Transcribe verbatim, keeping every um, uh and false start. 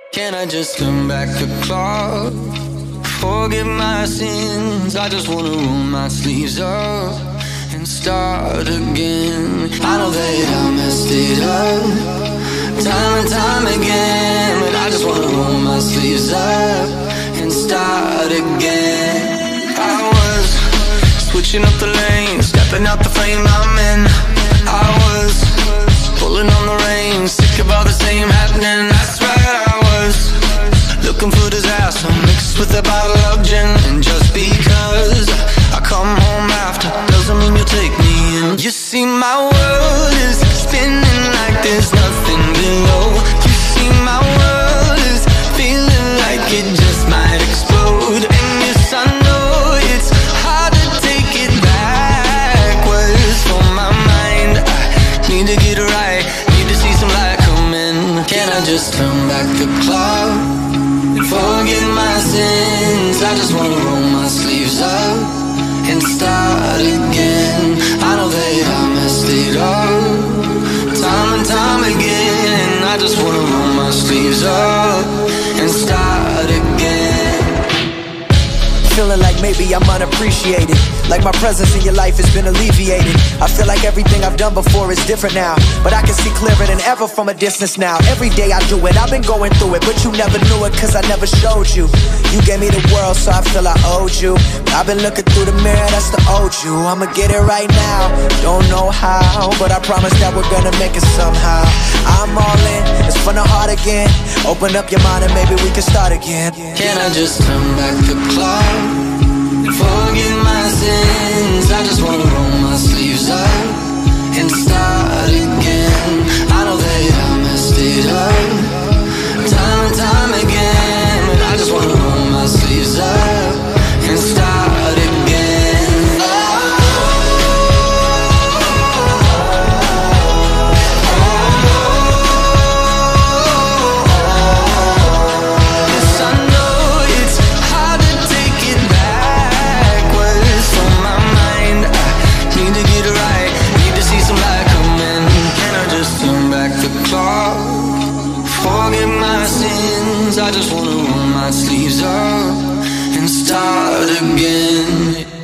Can I just turn back the clock? Forgive my sins. I just wanna roll my sleeves up and start again. I know that I messed it up time and time again, but I just wanna roll my sleeves up and start again. I was switching up the lanes, stepping out the frame I'm in. I was pulling on the reins, sick of all the same happening. That's right, I was looking for disaster mixed with a bottle of gin. And just because I come home after doesn't mean you'll take me in. You see, my world is spinning like there's nothing below. You see, my world is feeling like it just might explode. And yes, I know it's hard to take it backwards for my mind. I need to get it right, need to see some light come in. Can I just turn back the clock? Forgive my sins. I just wanna roll my sleeves up and start again. I know that I messed it up time and time again. I just wanna roll my sleeves up and start again. Feeling like maybe I'm unappreciated, like my presence in your life has been alleviated. I feel like everything I've done before is different now, but I can see clearer than ever from a distance now. Every day I do it, I've been going through it, but you never knew it cause I never showed you. You gave me the world so I feel I owed you. I've been looking through the mirror, that's the old you. I'ma get it right now, don't know how, but I promise that we're gonna make it somehow. I'm all in, it's from the heart again. Open up your mind and maybe we can start again. Can I just turn back the clock? Forgive my sins. I just wanna roll my sleeves up and start again. I know that I messed it up time and time again, but I just wanna roll my sleeves up and start again. Yes, I know it's hard to take it back from my mind. I need to get it right, need to see some light come in. Can I just turn back the clock? Forgive my sins. I just wanna roll my sleeves up and start again.